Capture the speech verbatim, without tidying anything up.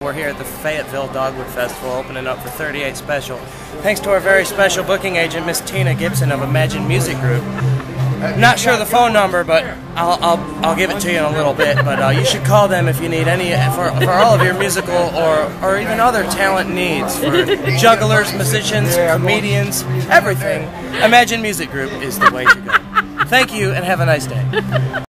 we're here at the Fayetteville Dogwood Festival, opening up for thirty-eight Special. Thanks to our very special booking agent, Miss Tina Gibson of Imagine Music Group. Not sure the phone number, but I'll I'll, I'll give it to you in a little bit. But uh, you should call them if you need any for for all of your musical or or even other talent needs for jugglers, musicians, comedians, everything. Imagine Music Group is the way to go. Thank you, and have a nice day.